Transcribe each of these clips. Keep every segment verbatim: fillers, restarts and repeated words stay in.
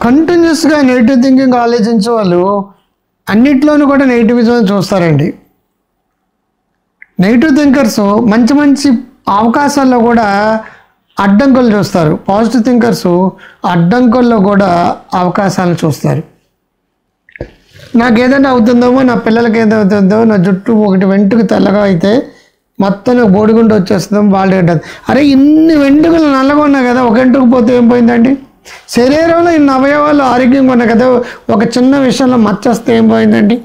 కంటిన్యూస్గా negative thinking ఆలోచించే వాళ్ళు అన్నిట్లోనూ కూడా నెగిటివిజం చూస్తారండి. నెగిటివ్ థింకర్స్ మంచి మంచి అవకాశాల్లో కూడా అడ్డంకులు చూస్తారు. పాజిటివ్ థింకర్స్ అడ్డంకుల్లో కూడా అవకాశాలను చూస్తారు. నాకు ఏదైనా అవుతుందేమో, నా పిల్లలకి ఏదో అవుతుందో, నా జుట్టు ఒకటి వెంట్రుక తెల్లగా అయితే మొత్తం బోడిగుండు వచ్చేస్తుందో వాళ్ళు ఏంటది. అరే ఇన్ని వెంట్రుకలు నల్లగా ఉన్నాయి కదా, ఒక వెంట్రుక పోతే ఏం పోయిందండి? శరీరంలో ఇన్ని అవయవాలు ఆరోగ్యంగా ఉన్నాయి కదా, ఒక చిన్న విషయంలో మచ్చొస్తే ఏం పోయిందండి?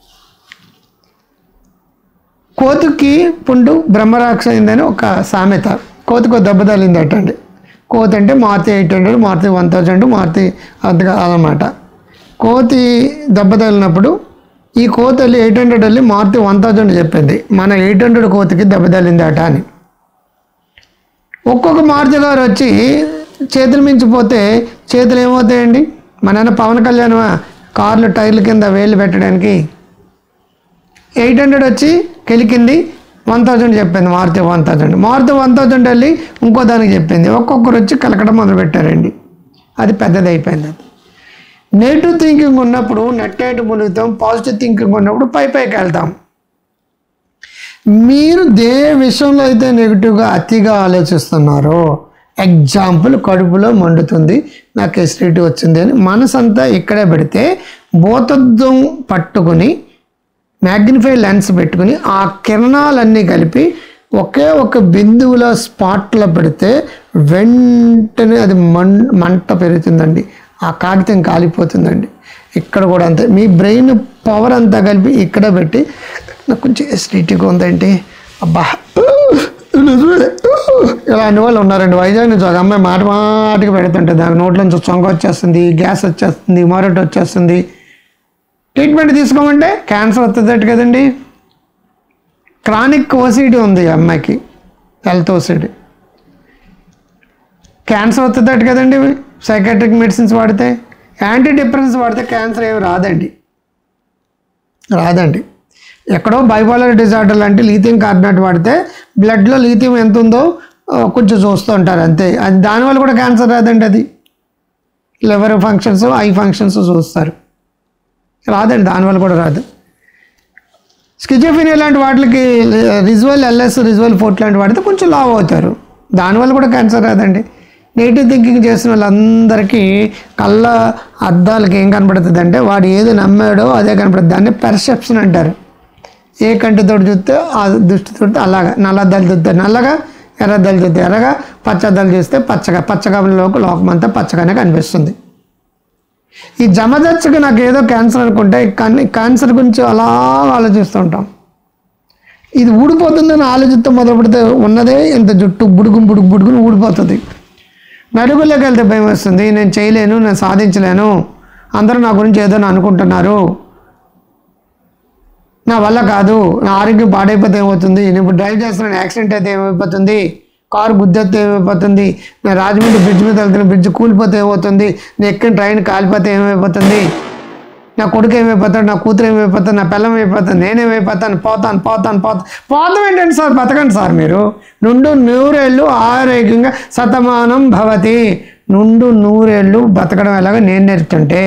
కోతికి పుండు బ్రహ్మరాక్ష అయిందని ఒక సామెత. కోతికి దెబ్బ తగిలిందట అండి. కోతి అంటే Maruti eight hundred Maruti one thousand Maruti అంతగా అదనమాట. కోతి దెబ్బ తగిలినప్పుడు ఈ కోతి వెళ్ళి ఎయిట్ హండ్రెడ్ వెళ్ళి మారుతి వన్ థౌజండ్ చెప్పింది, మన ఎయిట్ హండ్రెడ్ కోతికి దెబ్బ తగిలిందట అని. ఒక్కొక్క మారుతి గారు వచ్చి చేతులు మించిపోతే చేతులు ఏమవుతాయండి? మన పవన్ కళ్యాణ్ కార్లు టైర్ల కింద వేళ్ళు పెట్టడానికి ఎయిట్ హండ్రెడ్ వచ్చి కెలికింది, వన్ థౌజండ్ చెప్పింది Maruti one thousand. Maruti one thousand వెళ్ళి ఇంకో దానికి చెప్పింది. ఒక్కొక్కరు వచ్చి కలకడం మొదలు పెట్టారండి. అది పెద్దది అయిపోయింది. అది నెగిటివ్ థింకింగ్ ఉన్నప్పుడు నెట్టేటు మునుగుతాం, పాజిటివ్ థింకింగ్ ఉన్నప్పుడు పై పైకి వెళ్తాం. మీరు దే విషయంలో అయితే నెగిటివ్గా అతిగా ఆలోచిస్తున్నారో, ఎగ్జాంపుల్ కడుపులో మండుతుంది, నాకు ఎసిడిటీ వచ్చింది అని మనసంతా ఇక్కడే పెడితే భూతద్దం పట్టుకుని మ్యాగ్నిఫై లెన్స్ పెట్టుకుని ఆ కిరణాలన్నీ కలిపి ఒకే ఒక బిందువులో స్పాట్లో పెడితే వెంటనే అది మం మంట పెరుగుతుందండి, ఆ కాగితం కాలిపోతుందండి. ఇక్కడ కూడా అంతే, మీ బ్రెయిన్ పవర్ అంతా కలిపి ఇక్కడ పెట్టి నాకు కొంచెం ఎసిడిటీగా ఉందండి, అబ్బా ఇలాంటి వాళ్ళు ఉన్నారండి. వైజాగ్ నుంచి ఒక అమ్మాయి మాట మాటికి పెడుతుంటుంది, దాని నోట్ల నుంచి చొంగ వచ్చేస్తుంది, గ్యాస్ వచ్చేస్తుంది, మొరటి వచ్చేస్తుంది. ట్రీట్మెంట్ తీసుకోమంటే క్యాన్సర్ వస్తుందట కదండి. క్రానిక్ ఓసిడి ఉంది అమ్మాయికి, హెల్త్ ఓసిడి, క్యాన్సర్ వస్తుందట కదండి. సైకాట్రిక్ మెడిసిన్స్ వాడితే, యాంటీ డిప్రెసెన్స్ వాడితే క్యాన్సర్ ఏమి రాదండి, రాదండి. ఎక్కడో బైపోలర్ డిజార్డర్ లాంటి లీథియం కార్బోనేట్ వాడితే బ్లడ్లో లీథియం ఎంత ఉందో కొంచెం చూస్తూ ఉంటారు అంతే. అది దానివల్ల కూడా క్యాన్సర్ రాదండి. అది లివర్ ఫంక్షన్స్, ఐ ఫంక్షన్స్ చూస్తారు, రాదండి, దానివల్ల కూడా రాదు. స్కిజోఫ్రెనియా లాంటి వాటికి రిజువల్ ఎల్ఎస్ రిజువల్ ఫోర్ట్ లాంటి వాడితే కొంచెం లావ్ అవుతారు, దానివల్ల కూడా క్యాన్సర్ రాదండి. నెగిటివ్ థింకింగ్ చేసిన వాళ్ళందరికీ కళ్ళ అద్దాలకి ఏం కనపడుతుంది అంటే వాడు ఏది నమ్మాడో అదే కనపడుతుంది. దాన్ని పెర్సెప్షన్ అంటారు. ఏ కంటితో చూస్తే ఆ దృష్టితో అలాగా, నల్లద్దాలు చూస్తే నల్లగా, ఎర్రద్దాలు చూస్తే ఎర్రగా, పచ్చద్దాలు చూస్తే పచ్చగా, పచ్చగాలోకి లోకం అంతా పచ్చగానే కనిపిస్తుంది. ఈ జమదచ్చగా నాకు ఏదో క్యాన్సర్ అనుకుంటే కానీ క్యాన్సర్ గురించి అలా ఆలోచిస్తూ ఉంటాం. ఇది ఊడిపోతుందని ఆలోచిస్తూ మొదలు పెడితే ఉన్నదే ఇంత జుట్టు బుడుగు బుడుగు బుడుగుని ఊడిపోతుంది. నలుగురిలోకి వెళ్తే భయం వస్తుంది, నేను చేయలేను, నేను సాధించలేను, అందరూ నా గురించి ఏదో అనుకుంటున్నారు, నా వల్ల కాదు, నా ఆరోగ్యం పాడైపోతే ఏమవుతుంది, నేను ఇప్పుడు డ్రైవ్ చేస్తున్నాను యాక్సిడెంట్ అయితే ఏమైపోతుంది, కారు గుద్దెత్తే ఏమైపోతుంది, నేను రాజమండ్రి బ్రిడ్జ్ మీద వెళ్తున్న బ్రిడ్జ్ కూలిపోతే ఏమవుతుంది, నేను ఎక్కిన ట్రైన్ కాలిపోతే ఏమైపోతుంది, నా కొడుకు ఏమైపోతాడు, నా కూతురు ఏమైపోతుంది, నా పిల్లం అయిపోతుంది, నేనేమైపోతాను, పోతాను పోతాను పోతాను పోతాం ఏంటండి సార్, బతకండి సార్ మీరు. నుండు నూరేళ్ళు ఆరోగ్యంగా శతమానం భవతి. నుండు నూరేళ్ళు బతకడం ఎలాగో నేను నేర్చుంటే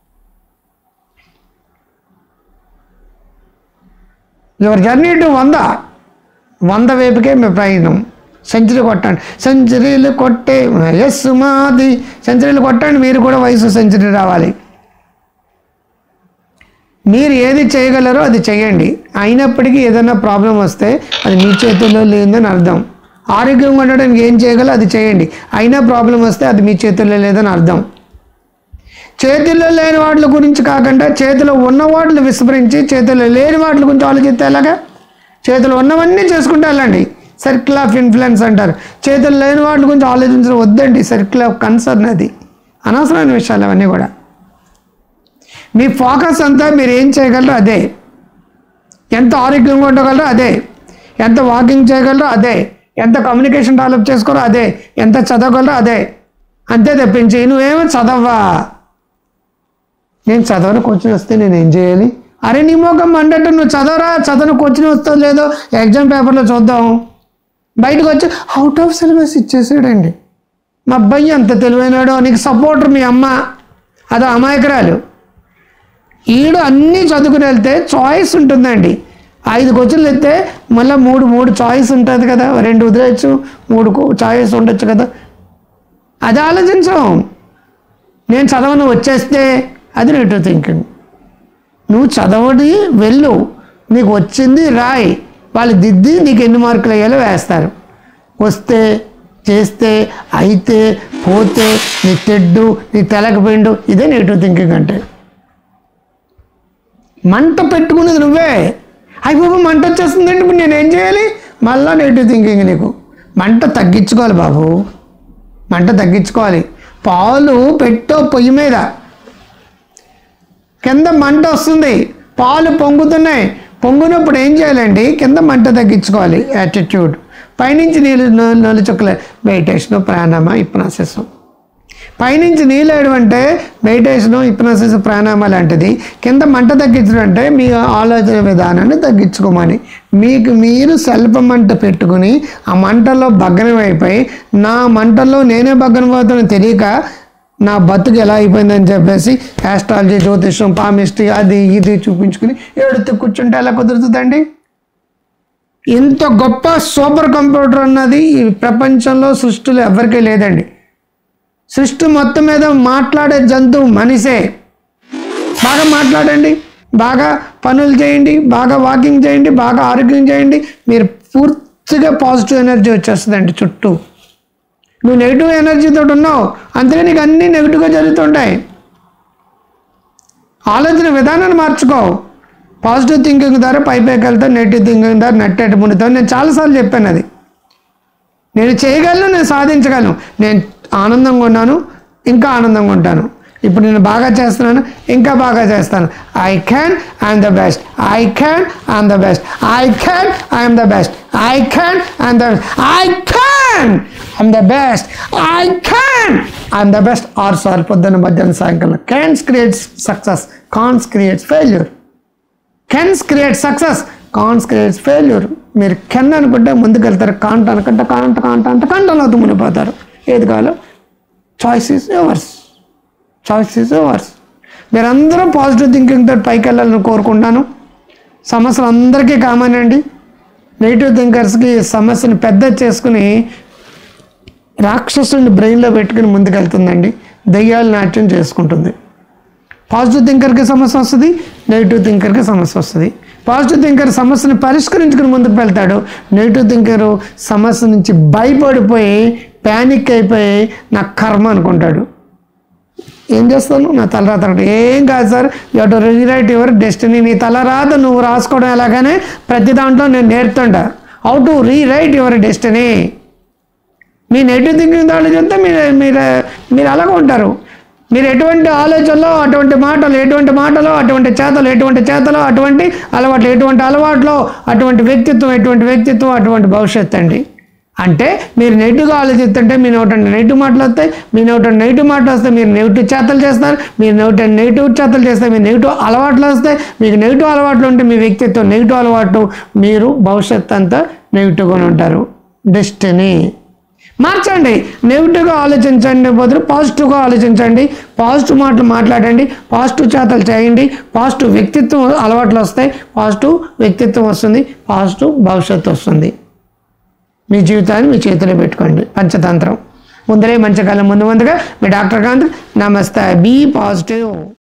యువర్ జర్నీ టు వంద వంద వైపుకే మీ ప్రయాణం. సెంచరీ కొట్టండి, సెంచరీలు కొట్టే యస్సు మాది, సెంచరీలు కొట్టండి. మీరు కూడా వయసు సెంచరీ రావాలి. మీరు ఏది చేయగలరో అది చేయండి. అయినప్పటికీ ఏదైనా ప్రాబ్లం వస్తే అది మీ చేతుల్లో లేదని అర్థం. ఆరోగ్యంగా ఉండడానికి ఏం చేయగలరో అది చేయండి. అయినా ప్రాబ్లం వస్తే అది మీ చేతుల్లో లేదని అర్థం. చేతుల్లో లేని వాటి గురించి కాకుండా చేతిలో ఉన్న వాటిని విస్మరించి చేతుల్లో లేని వాటి గురించి ఆలోచిస్తే ఎలాగా? చేతులు ఉన్నవన్నీ చేసుకుంటే వెళ్ళండి. సర్కిల్ ఆఫ్ ఇన్ఫ్లుయెన్స్ అంటారు. చేతులు లేని వాటి గురించి ఆలోచించడం వద్దండి. సర్కిల్ ఆఫ్ కన్సర్న్, అది అనవసరమైన విషయాలు అవన్నీ కూడా. మీ ఫోకస్ అంతా మీరు ఏం చేయగలరో అదే, ఎంత ఆరోగ్యంగా ఉండగలరో అదే, ఎంత వాకింగ్ చేయగలరో అదే, ఎంత కమ్యూనికేషన్ డెవలప్ చేసుకోరో అదే, ఎంత చదవగలరో అదే. అంతే తప్పించి నువ్వేమో చదవా, నేను చదవను కోచింగ్ వస్తే నేను ఏం చేయాలి? అరే నీ మోకం అంటే నువ్వు చదవరా, చదవను కోచింగ్ వస్తుందో లేదో ఎగ్జామ్ పేపర్లో చూద్దాం. బయటకు వచ్చి అవుట్ ఆఫ్ సిలబస్ ఇచ్చేసాడండి. మా అబ్బాయి అంత తెలివైనాడో, నీకు సపోర్టర్ మీ అమ్మ, అది అమాయకురాలు. ఈడు అన్నీ చదువుకుని వెళ్తే చాయిస్ ఉంటుందండి. ఐదు క్వశ్చన్లు ఎత్తే మళ్ళీ మూడు మూడు చాయిస్ ఉంటుంది కదా, రెండు వదిలేయచ్చు, మూడు చాయిస్ ఉండొచ్చు కదా. అది ఆలోచించాం. నేను చదవను వచ్చేస్తే అది నెగిటివ్ థింకింగ్. నువ్వు చదవడి వెళ్ళు, నీకు వచ్చింది రాయి, వాళ్ళు దిద్ది నీకు ఎన్ని మార్కులు వేయాలో వేస్తారు. వస్తే చేస్తే అయితే పోతే నీ తెడ్డు నీ తెలకపోయిండు, ఇదే నెగిటివ్ థింకింగ్ అంటే. మంట పెట్టుకునేది నువ్వే. అయిపోయి మంట వచ్చేస్తుందండి, ఇప్పుడు నేనేం చేయాలి? మళ్ళీ నెగిటివ్ థింకింగ్. నీకు మంట తగ్గించుకోవాలి బాబు, మంట తగ్గించుకోవాలి. పాలు పెట్టో పొయ్యి మీద, కింద మంట వస్తుంది, పాలు పొంగుతున్నాయి. పొంగునప్పుడు ఏం చేయాలండి? కింద మంట తగ్గించుకోవాలి. యాటిట్యూడ్. పైనుంచి నీళ్ళు నలు చుక్కలే మెడిటేషను, ప్రాణాయామ, హిప్నాసిస్. పైనుంచి నీళ్ళు వేయడం అంటే మెడిటేషను, హిప్నాసిస్, ప్రాణాయామ లాంటిది. కింద మంట తగ్గించడం అంటే మీ ఆలోచన విధానాన్ని తగ్గించుకోమని. మీకు మీరు స్వల్ప మంట పెట్టుకుని ఆ మంటల్లో భగ్నం అయిపోయి, నా మంటల్లో నేనే భగ్నం అవుతానని తెలియక నా బతుకు ఎలా అయిపోయిందని చెప్పేసి ఆస్ట్రాలజీ, జ్యోతిషం, పామిస్ట్రీ అది ఇది చూపించుకుని ఏడుతూ కూర్చుంటే ఎలా కుదురుతుందండి? ఇంత గొప్ప సూపర్ కంప్యూటర్ అన్నది ఈ ప్రపంచంలో సృష్టిలో ఎవరికీ లేదండి. సృష్టి మొత్తం మీద మాట్లాడే జంతువు మనిషే. బాగా మాట్లాడండి, బాగా పనులు చేయండి, బాగా వాకింగ్ చేయండి, బాగా ఆరోగ్యం చేయండి, మీరు పూర్తిగా పాజిటివ్ ఎనర్జీ వచ్చేస్తుందండి చుట్టూ. నువ్వు నెగిటివ్ ఎనర్జీతో ఉన్నావు, అందుకే నీకు అన్నీ నెగిటివ్గా జరుగుతుంటాయి. ఆలోచన విధానాన్ని మార్చుకో. పాజిటివ్ థింకింగ్ ద్వారా పై పైకి వెళ్తావు, నెగిటివ్ థింకింగ్ ద్వారా నట్టేట మునితావు. నేను చాలాసార్లు చెప్పాను అది. నేను చేయగలను, నేను సాధించగలను. నేను ఆనందంగా ఉన్నాను, ఇంకా ఆనందంగా ఉంటాను. ఇప్పుడు నేను బాగా చేస్తున్నాను, ఇంకా బాగా చేస్తాను. I can, I'm the best. I can, I'm the best. I can, I'm the best. I can, I'm the best. I can, I'm the best. I can, I'm the best. ఆరు సార్లు పొద్దున్న, మధ్యాహ్నం, సాయంకాలం. Cans creates success, can'ts creates failure. Cans create success, can'ts creates failure. మీరు can అనుకుంటే ముందుకు వెళ్తారు, can't అనుకుంటే కాంట కాంట అంటే కాంటలో మునిపోతారు. ఏది కావాలో choice is yours. Choice is yours. మీరందరూ పాజిటివ్ థింకింగ్తో పైకి వెళ్ళాలని కోరుకుంటాను. సమస్యలు అందరికీ కామన్ అండి. నెగిటివ్ థింకర్స్కి సమస్యను పెద్ద చేసుకుని రాక్షసుని బ్రెయిన్లో పెట్టుకుని ముందుకు వెళ్తుందండి. దయ్యాలు నాట్యం చేసుకుంటుంది. పాజిటివ్ థింకర్కి సమస్య వస్తుంది, నెగిటివ్ థింకర్కి సమస్య వస్తుంది. పాజిటివ్ థింకర్ సమస్యను పరిష్కరించుకుని ముందుకు వెళ్తాడు. నెగిటివ్ థింకరు సమస్య నుంచి భయపడిపోయి ప్యానిక్ అయిపోయి నా కర్మ అనుకుంటాడు. ఏం చేస్తాను? నా తల రాత. ఏం కాదు sir, you to rewrite your destiny. నీ తల రాత నువ్వు రాసుకోవడం ఎలాగానే ప్రతి దాంట్లో నేను నేర్తుంటా how to rewrite your destiny. మీ నెగిటివ్ థింకింగ్ దాంట్లో చెప్తే మీరు మీరు మీరు అలాగే ఉంటారు. మీరు ఎటువంటి ఆలోచనలో అటువంటి మాటలు, ఎటువంటి మాటలు అటువంటి చేతలు, ఎటువంటి చేతలు అటువంటి అలవాట్లు, ఎటువంటి అలవాట్లు అటువంటి వ్యక్తిత్వం, ఎటువంటి వ్యక్తిత్వం అటువంటి భవిష్యత్తు అండి. అంటే మీరు నెగిటివ్గా ఆలోచిస్తుంటే మీ నోట నెగిటివ్ మాటలు వస్తాయి. మీ నోట నెగిటివ్ మాటలు వస్తాయి, మీరు నెగిటివ్ చేతలు చేస్తారు. మీరు నోట నెగిటివ్ చేతలు చేస్తే మీరు నెగిటివ్ అలవాట్లు వస్తాయి. మీకు నెగిటివ్ అలవాట్లు ఉంటే మీ వ్యక్తిత్వం నెగిటివ్ అలవాటు, మీరు భవిష్యత్తు అంతా నెగిటివ్గానే ఉంటారు. డెస్టినీ మార్చండి. నెగిటివ్గా ఆలోచించండి బదులు పాజిటివ్గా ఆలోచించండి. పాజిటివ్ మాటలు మాట్లాడండి, పాజిటివ్ చేతలు చేయండి. పాజిటివ్ వ్యక్తిత్వం అలవాట్లు వస్తాయి, పాజిటివ్ వ్యక్తిత్వం వస్తుంది, పాజిటివ్ భవిష్యత్తు వస్తుంది. మీ జీవితాన్ని మీ చేతిలో పెట్టుకోండి. పంచతంత్రం ముందరే మంచి కాలం ముందు ముందుగా మీ డాక్టర్ కాంత్. నమస్తే. Be positive.